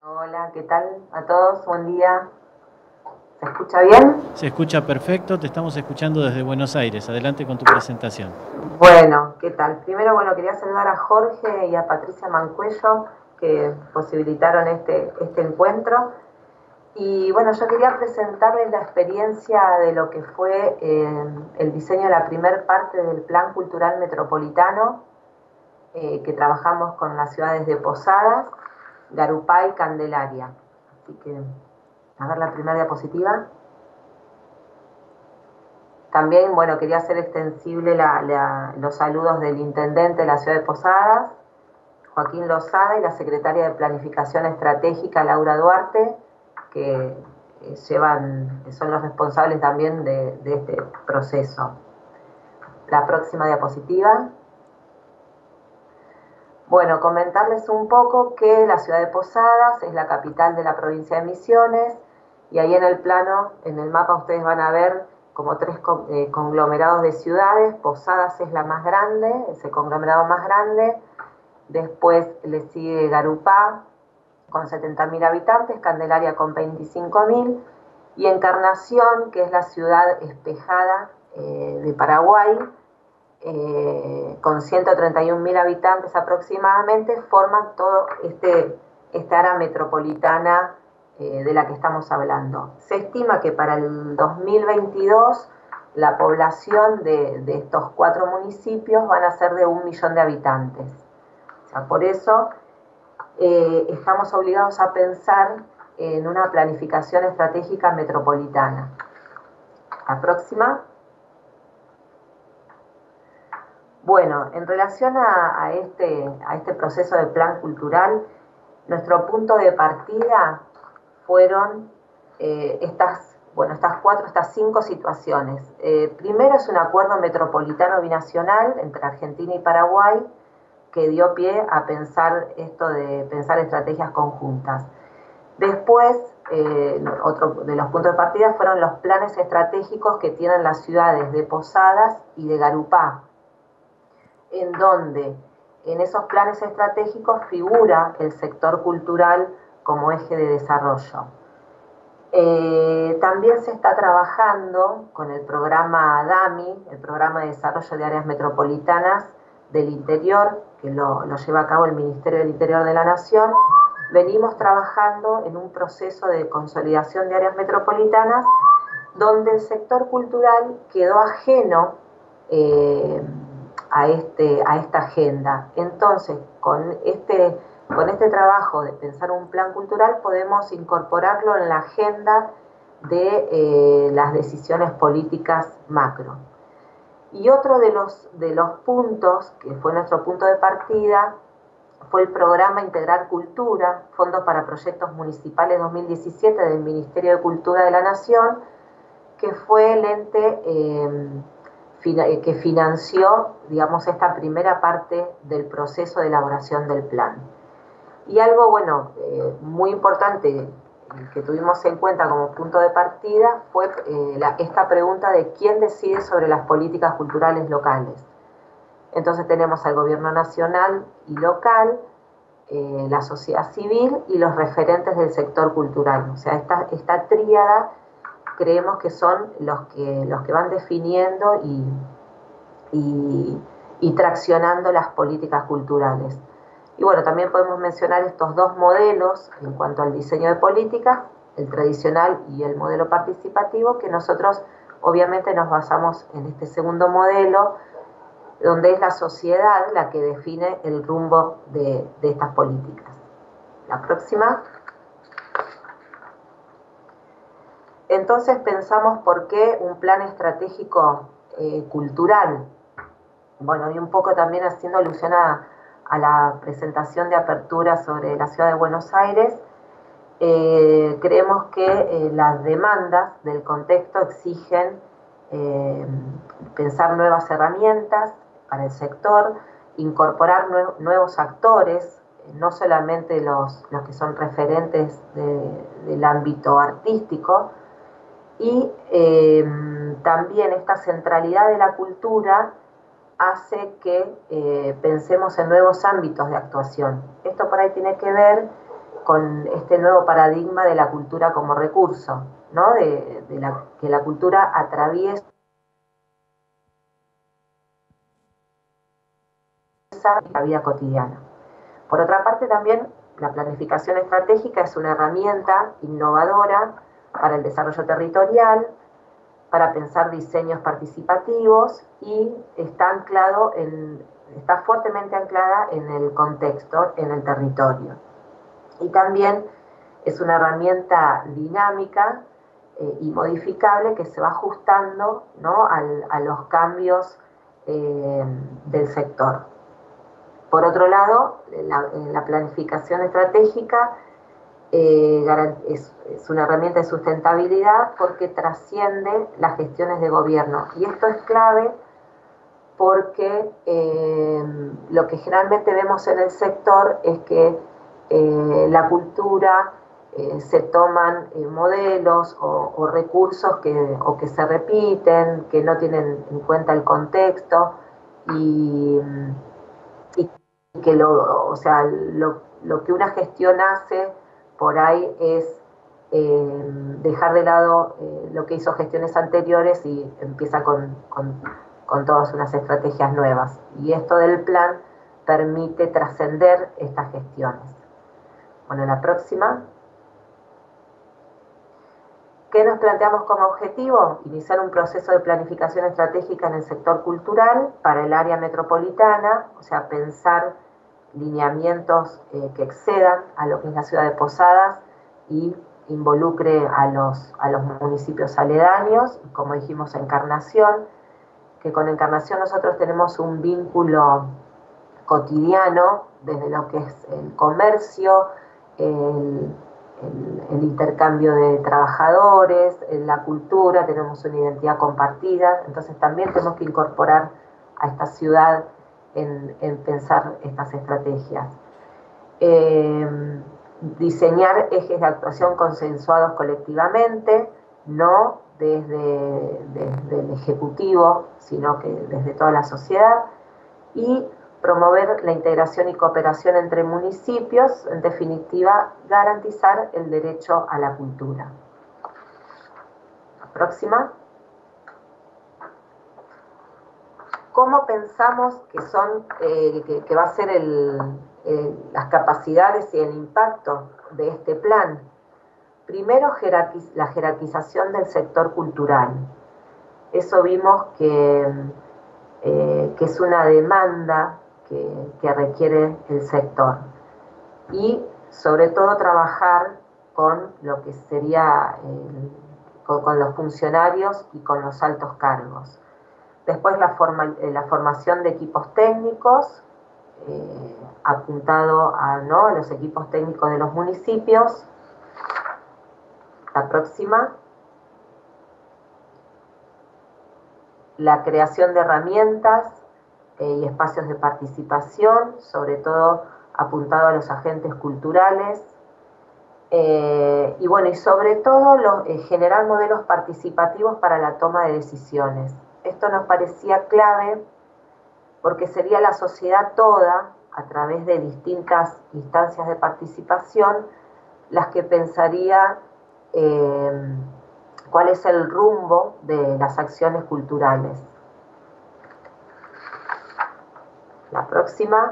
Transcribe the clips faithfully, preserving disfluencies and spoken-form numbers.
Hola, ¿qué tal a todos? Buen día. ¿Se escucha bien? Se escucha perfecto, te estamos escuchando desde Buenos Aires. Adelante con tu presentación. Bueno, ¿qué tal? Primero, bueno, quería saludar a Jorge y a Patricia Mancuello que posibilitaron este, este encuentro. Y bueno, yo quería presentarles la experiencia de lo que fue eh, el diseño de la primer parte del Plan Cultural Metropolitano eh, que trabajamos con las ciudades de Posadas, Garupá y Candelaria. Así que, a ver la primera diapositiva. También, bueno, quería hacer extensible la, la, los saludos del intendente de la ciudad de Posadas, Joaquín Lozada, y la secretaria de Planificación Estratégica, Laura Duarte, que llevan, son los responsables también de, de este proceso. La próxima diapositiva. Bueno, comentarles un poco que la ciudad de Posadas es la capital de la provincia de Misiones, y ahí en el plano, en el mapa, ustedes van a ver como tres eh, conglomerados de ciudades. Posadas es la más grande, es el conglomerado más grande. Después le sigue Garupá con setenta mil habitantes, Candelaria con veinticinco mil, y Encarnación, que es la ciudad espejada eh, de Paraguay, eh, con ciento treinta y un mil habitantes aproximadamente, forman todo este, esta área metropolitana eh, de la que estamos hablando. Se estima que para el dos mil veintidós la población de, de estos cuatro municipios van a ser de un millón de habitantes. O sea, por eso eh, estamos obligados a pensar en una planificación estratégica metropolitana. La próxima. Bueno, en relación a, a, este, a este proceso de plan cultural, nuestro punto de partida fueron eh, estas, bueno, estas cuatro, estas cinco situaciones. Eh, primero es un acuerdo metropolitano binacional entre Argentina y Paraguay que dio pie a pensar esto de pensar estrategias conjuntas. Después, eh, otro de los puntos de partida fueron los planes estratégicos que tienen las ciudades de Posadas y de Garupá, en donde en esos planes estratégicos figura el sector cultural como eje de desarrollo. Eh, también se está trabajando con el programa DAMI, el Programa de Desarrollo de Áreas Metropolitanas del Interior, que lo, lo lleva a cabo el Ministerio del Interior de la Nación. Venimos trabajando en un proceso de consolidación de áreas metropolitanas donde el sector cultural quedó ajeno eh, a, este, a esta agenda. Entonces, con este, con este trabajo de pensar un plan cultural podemos incorporarlo en la agenda de eh, las decisiones políticas macro. Y otro de los, de los puntos, que fue nuestro punto de partida, fue el programa Integrar Cultura, Fondos para Proyectos Municipales dos mil diecisiete del Ministerio de Cultura de la Nación, que fue el ente eh, que financió, digamos, esta primera parte del proceso de elaboración del plan. Y algo, bueno, eh, muy importante que tuvimos en cuenta como punto de partida fue eh, la, esta pregunta de quién decide sobre las políticas culturales locales. Entonces tenemos al gobierno nacional y local, eh, la sociedad civil y los referentes del sector cultural. O sea, esta, esta tríada creemos que son los que, los que van definiendo y, y, y traccionando las políticas culturales. Y bueno, también podemos mencionar estos dos modelos en cuanto al diseño de políticas, el tradicional y el modelo participativo, que nosotros obviamente nos basamos en este segundo modelo, donde es la sociedad la que define el rumbo de, de estas políticas. La próxima. Entonces pensamos por qué un plan estratégico eh, cultural. Bueno, y un poco también haciendo alusión a, a la presentación de apertura sobre la ciudad de Buenos Aires, eh, creemos que eh, las demandas del contexto exigen eh, pensar nuevas herramientas para el sector, incorporar nue nuevos actores, no solamente los, los que son referentes de, del ámbito artístico, y eh, también esta centralidad de la cultura hace que eh, pensemos en nuevos ámbitos de actuación. Esto por ahí tiene que ver con este nuevo paradigma de la cultura como recurso, ¿no? de, de la, que la cultura atraviesa la vida cotidiana. Por otra parte, también la planificación estratégica es una herramienta innovadora para el desarrollo territorial, para pensar diseños participativos y está anclado en, está fuertemente anclada en el contexto, en el territorio. Y también es una herramienta dinámica eh, y modificable que se va ajustando, ¿no?, al, a los cambios eh, del sector. Por otro lado, la, la planificación estratégica eh, es, es una herramienta de sustentabilidad porque trasciende las gestiones de gobierno. Y esto es clave porque eh, lo que generalmente vemos en el sector es que eh, la cultura eh, se toman eh, modelos o, o recursos que, o que se repiten, que no tienen en cuenta el contexto y, y que lo, o sea, lo, lo que una gestión hace por ahí es eh, dejar de lado eh, lo que hizo gestiones anteriores y empieza con, con, con todas unas estrategias nuevas. Y esto del plan permite trascender estas gestiones. Bueno, la próxima. ¿Qué nos planteamos como objetivo? Iniciar un proceso de planificación estratégica en el sector cultural para el área metropolitana, o sea, pensar lineamientos eh, que excedan a lo que es la ciudad de Posadas y involucre a los, a los municipios aledaños, y como dijimos, Encarnación, que con Encarnación nosotros tenemos un vínculo cotidiano desde lo que es el comercio, el, el, el intercambio de trabajadores, la cultura, tenemos una identidad compartida, entonces también tenemos que incorporar a esta ciudad en, en pensar estas estrategias. Eh, diseñar ejes de actuación consensuados colectivamente, no desde, desde el Ejecutivo, sino que desde toda la sociedad, y promover la integración y cooperación entre municipios, en definitiva, garantizar el derecho a la cultura. Próxima. ¿Cómo pensamos que son, eh, que, que va a ser el, eh, las capacidades y el impacto de este plan? Primero, jerarquiz la jerarquización del sector cultural. Eso vimos que, eh, que es una demanda que, que requiere el sector. Y sobre todo trabajar con lo que sería eh, con, con los funcionarios y con los altos cargos. Después la, forma, la formación de equipos técnicos, eh, apuntado a, ¿no?, a los equipos técnicos de los municipios. La próxima. La creación de herramientas eh, y espacios de participación, sobre todo apuntado a los agentes culturales. Eh, y bueno, y sobre todo lo, eh, generar modelos participativos para la toma de decisiones. Esto nos parecía clave porque sería la sociedad toda, a través de distintas instancias de participación, las que pensaría eh, cuál es el rumbo de las acciones culturales. La próxima.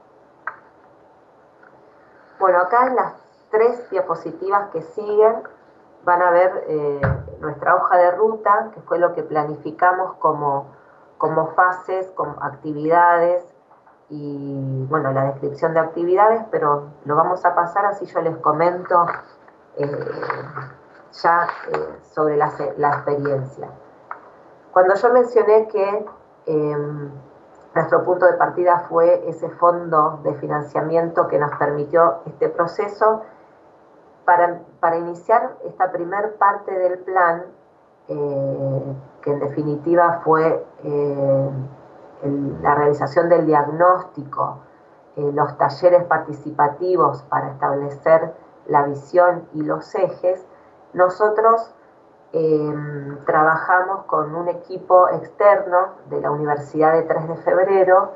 Bueno, acá en las tres diapositivas que siguen van a ver eh, nuestra hoja de ruta, que fue lo que planificamos como, como fases, como actividades y, bueno, la descripción de actividades, pero lo vamos a pasar así yo les comento eh, ya eh, sobre la, la experiencia. Cuando yo mencioné que eh, nuestro punto de partida fue ese fondo de financiamiento que nos permitió este proceso, para, para iniciar esta primer parte del plan, eh, que en definitiva fue eh, el, la realización del diagnóstico, eh, los talleres participativos para establecer la visión y los ejes, nosotros eh, trabajamos con un equipo externo de la Universidad de tres de febrero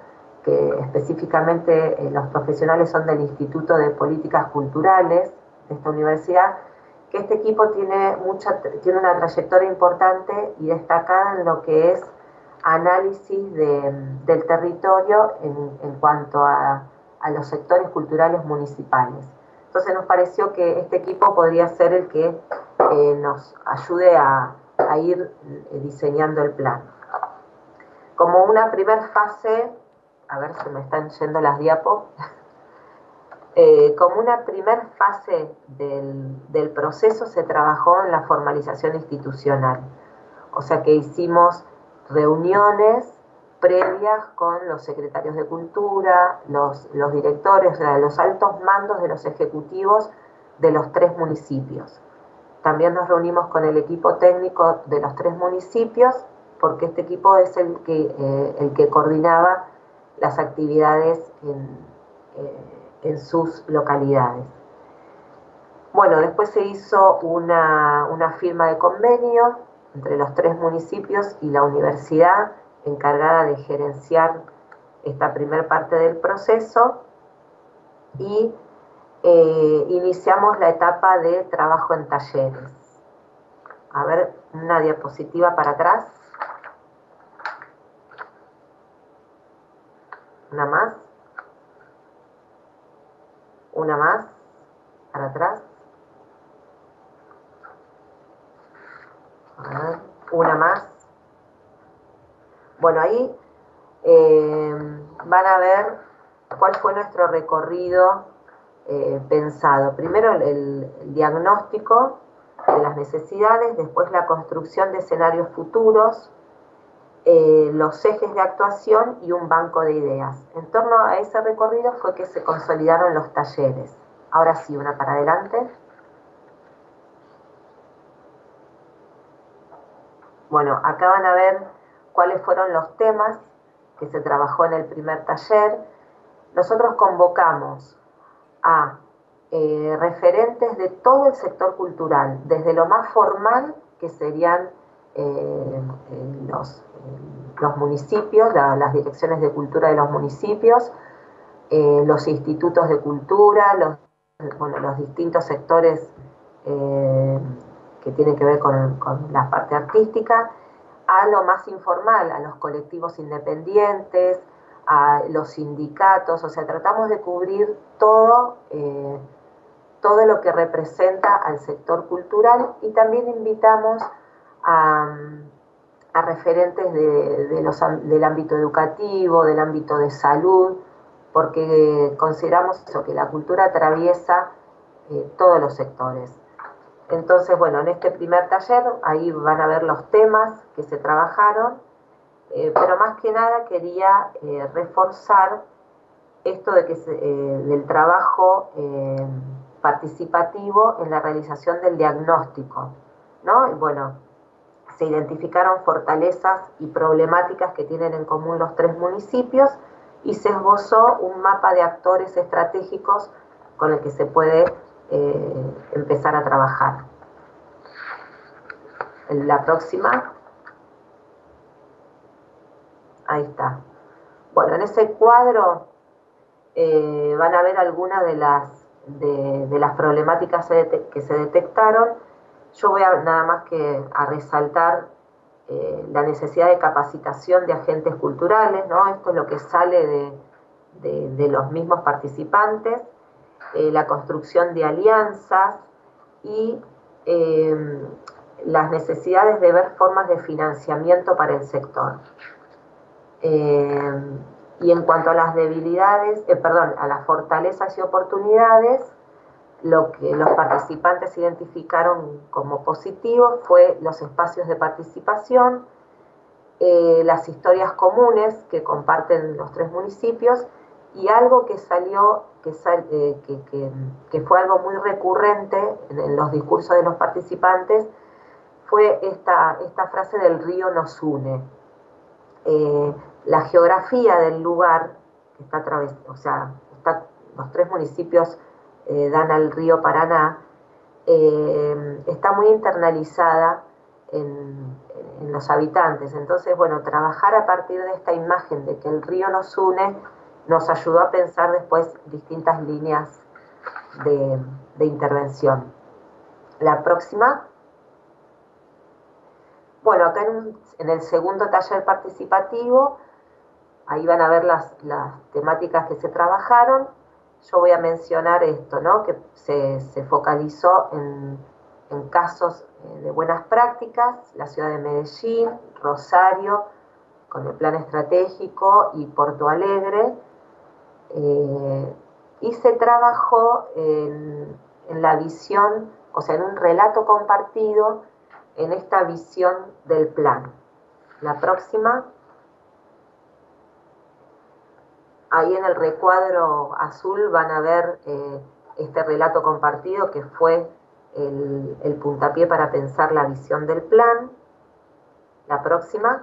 que específicamente eh, los profesionales son del Instituto de Políticas Culturales de esta universidad, que este equipo tiene, mucha, tiene una trayectoria importante y destacada en lo que es análisis de, del territorio en, en cuanto a, a los sectores culturales municipales. Entonces nos pareció que este equipo podría ser el que eh, nos ayude a, a ir eh, diseñando el plan. Como una primera fase, a ver si me están yendo las diapos, eh, como una primera fase del, del proceso se trabajó en la formalización institucional. O sea que hicimos reuniones previas con los secretarios de cultura, los, los directores, o sea, los altos mandos de los ejecutivos de los tres municipios. También nos reunimos con el equipo técnico de los tres municipios, porque este equipo es el que, eh, el que coordinaba las actividades en, eh, en sus localidades. Bueno, después se hizo una, una firma de convenio entre los tres municipios y la universidad encargada de gerenciar esta primera parte del proceso y eh, iniciamos la etapa de trabajo en talleres. A ver, una diapositiva para atrás. Una más. Una más. Para atrás. A ver, una más. Bueno, ahí eh, van a ver cuál fue nuestro recorrido eh, pensado. Primero el, el diagnóstico de las necesidades, después la construcción de escenarios futuros, eh, los ejes de actuación y un banco de ideas. En torno a ese recorrido fue que se consolidaron los talleres. Ahora sí, una para adelante. Bueno, acá van a ver cuáles fueron los temas que se trabajó en el primer taller. Nosotros convocamos a eh, referentes de todo el sector cultural, desde lo más formal, que serían eh, los, los municipios, la, las direcciones de cultura de los municipios, eh, los institutos de cultura, los, bueno, los distintos sectores eh, que tienen que ver con, con la parte artística, a lo más informal, a los colectivos independientes, a los sindicatos, o sea, tratamos de cubrir todo, eh, todo lo que representa al sector cultural y también invitamos a, a referentes de, de los, del ámbito educativo, del ámbito de salud, porque consideramos eso, que la cultura atraviesa eh, todos los sectores. Entonces, bueno, en este primer taller, ahí van a ver los temas que se trabajaron, eh, pero más que nada quería eh, reforzar esto de que se, eh, del trabajo eh, participativo en la realización del diagnóstico, ¿no? Y bueno, se identificaron fortalezas y problemáticas que tienen en común los tres municipios y se esbozó un mapa de actores estratégicos con el que se puede eh, empezar a trabajar. La próxima. Ahí está. Bueno, en ese cuadro eh, van a ver algunas de las, de, de las problemáticas que se detectaron. Yo voy a nada más que a resaltar eh, la necesidad de capacitación de agentes culturales, ¿no? Esto es lo que sale de, de, de los mismos participantes, eh, la construcción de alianzas y eh, las necesidades de ver formas de financiamiento para el sector. Eh, y en cuanto a las debilidades, eh, perdón, a las fortalezas y oportunidades, lo que los participantes identificaron como positivo fue los espacios de participación, eh, las historias comunes que comparten los tres municipios y algo que salió, que, sal, eh, que, que, que fue algo muy recurrente en, en los discursos de los participantes, fue esta, esta frase del río nos une. Eh, la geografía del lugar, que está atravesado, o sea, está, los tres municipios eh, dan al río Paraná, eh, está muy internalizada en, en los habitantes. Entonces, bueno, trabajar a partir de esta imagen de que el río nos une nos ayudó a pensar después distintas líneas de, de intervención. La próxima. Bueno, acá en, un, en el segundo taller participativo, ahí van a ver las, las temáticas que se trabajaron. Yo voy a mencionar esto, ¿no? Que se, se focalizó en, en casos de buenas prácticas, la ciudad de Medellín, Rosario, con el plan estratégico, y Porto Alegre. Eh, y se trabajó en, en la visión, o sea, en un relato compartido, en esta visión del plan. La próxima. Ahí en el recuadro azul van a ver eh, este relato compartido que fue el, el puntapié para pensar la visión del plan. La próxima.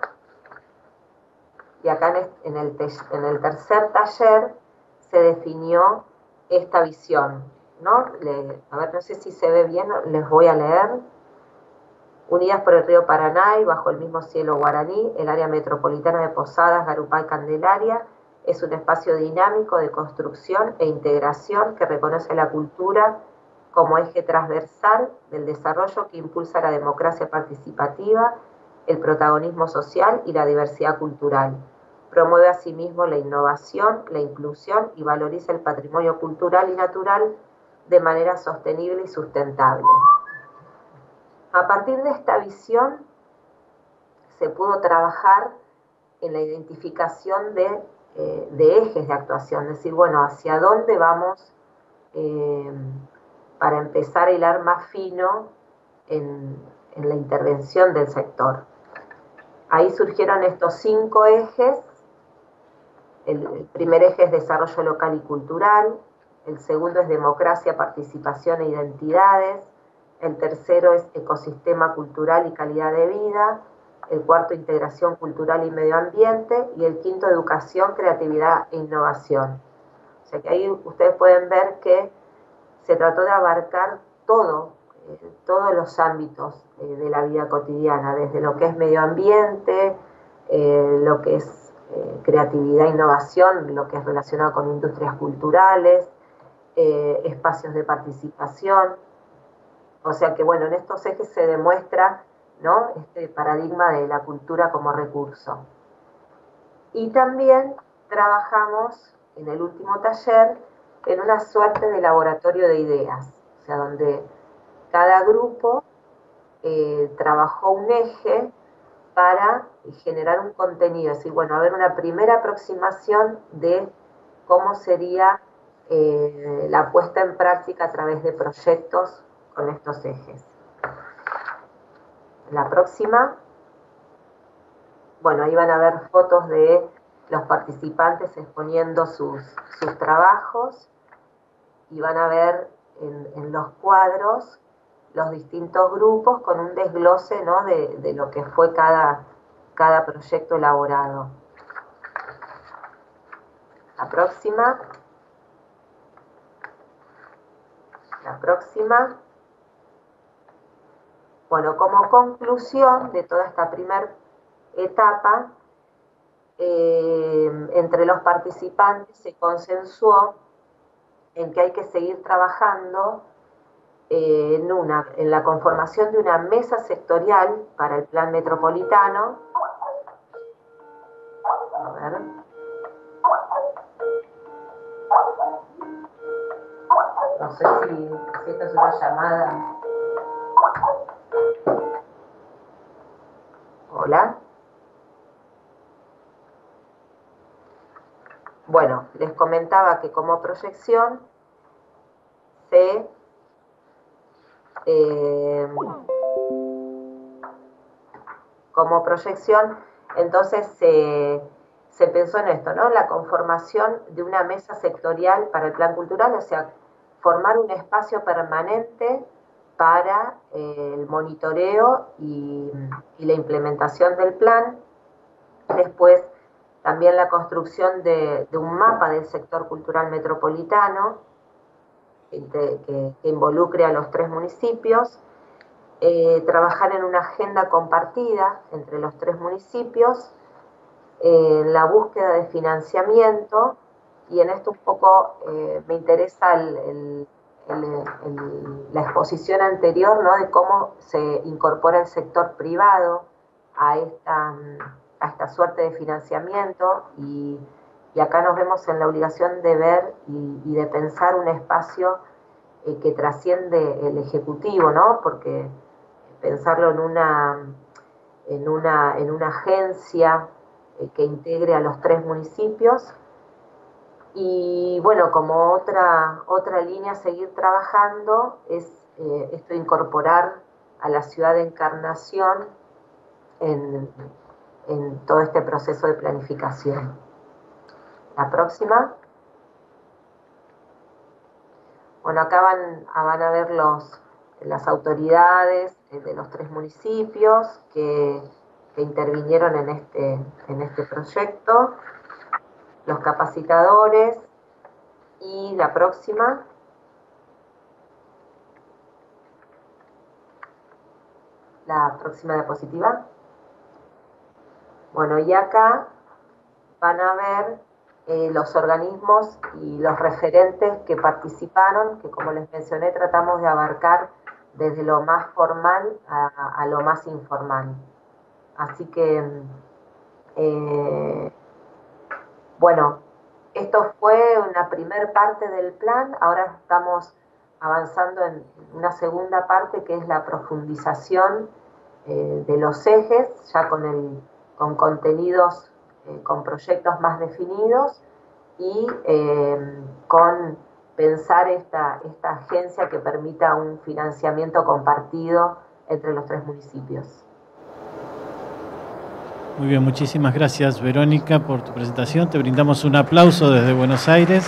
Y acá en el, en el tercer taller se definió esta visión, ¿no? Le, a ver, no sé si se ve bien, les voy a leer. Unidas por el río Paraná y bajo el mismo cielo guaraní, el área metropolitana de Posadas, Garupá y Candelaria es un espacio dinámico de construcción e integración que reconoce la cultura como eje transversal del desarrollo que impulsa la democracia participativa, el protagonismo social y la diversidad cultural. Promueve asimismo la innovación, la inclusión y valoriza el patrimonio cultural y natural de manera sostenible y sustentable. A partir de esta visión se pudo trabajar en la identificación de, eh, de ejes de actuación, es decir, bueno, hacia dónde vamos eh, para empezar a hilar más fino en, en la intervención del sector. Ahí surgieron estos cinco ejes. El, el primer eje es desarrollo local y cultural, el segundo es democracia, participación e identidades, el tercero es ecosistema cultural y calidad de vida, el cuarto integración cultural y medio ambiente, y el quinto educación, creatividad e innovación. O sea que ahí ustedes pueden ver que se trató de abarcar todo, eh, todos los ámbitos eh, de la vida cotidiana, desde lo que es medio ambiente, eh, lo que es eh, creatividad e innovación, lo que es relacionado con industrias culturales, eh, espacios de participación. O sea que, bueno, en estos ejes se demuestra, ¿no?, este paradigma de la cultura como recurso. Y también trabajamos en el último taller en una suerte de laboratorio de ideas, o sea, donde cada grupo eh, trabajó un eje para generar un contenido, es decir, bueno, a ver, una primera aproximación de cómo sería eh, la puesta en práctica a través de proyectos con estos ejes. La próxima. Bueno, ahí van a ver fotos de los participantes exponiendo sus, sus trabajos, y van a ver en, en los cuadros los distintos grupos con un desglose, ¿no?, de, de lo que fue cada, cada proyecto elaborado. La próxima. La próxima. Bueno, como conclusión de toda esta primera etapa, eh, entre los participantes se consensuó en que hay que seguir trabajando eh, en, una, en la conformación de una mesa sectorial para el plan metropolitano. A ver. No sé si, si esta es una llamada. Hola. Bueno, les comentaba que como proyección se eh, como proyección entonces se, se pensó en esto, ¿no? La conformación de una mesa sectorial para el plan cultural, o sea, formar un espacio permanente para eh, el monitoreo y, y la implementación del plan. Después también la construcción de, de un mapa del sector cultural metropolitano que, que, que involucre a los tres municipios, eh, trabajar en una agenda compartida entre los tres municipios, eh, la búsqueda de financiamiento y en esto un poco eh, me interesa el, el, el, el, la exposición anterior, ¿no? De cómo se incorpora el sector privado a esta, a esta suerte de financiamiento y, y acá nos vemos en la obligación de ver y, y de pensar un espacio eh, que trasciende el ejecutivo, ¿no? Porque pensarlo en una, en una, en una agencia eh, que integre a los tres municipios. Y bueno, como otra, otra línea a seguir trabajando es eh, esto de incorporar a la ciudad de Encarnación en, en todo este proceso de planificación. La próxima. Bueno, acá van, van a ver los, las autoridades de los tres municipios que, que intervinieron en este, en este proyecto, los capacitadores y la próxima. La próxima diapositiva. Bueno, y acá van a ver eh, los organismos y los referentes que participaron, que como les mencioné tratamos de abarcar desde lo más formal a, a lo más informal. Así que, eh, bueno, esto fue una primer parte del plan, ahora estamos avanzando en una segunda parte que es la profundización eh, de los ejes, ya con, el, con contenidos, eh, con proyectos más definidos y eh, con pensar esta, esta agencia que permita un financiamiento compartido entre los tres municipios. Muy bien, muchísimas gracias Verónica por tu presentación. Te brindamos un aplauso desde Buenos Aires.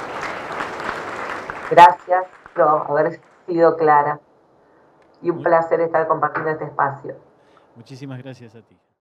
Gracias por haber sido clara y un placer estar compartiendo este espacio. Muchísimas gracias a ti.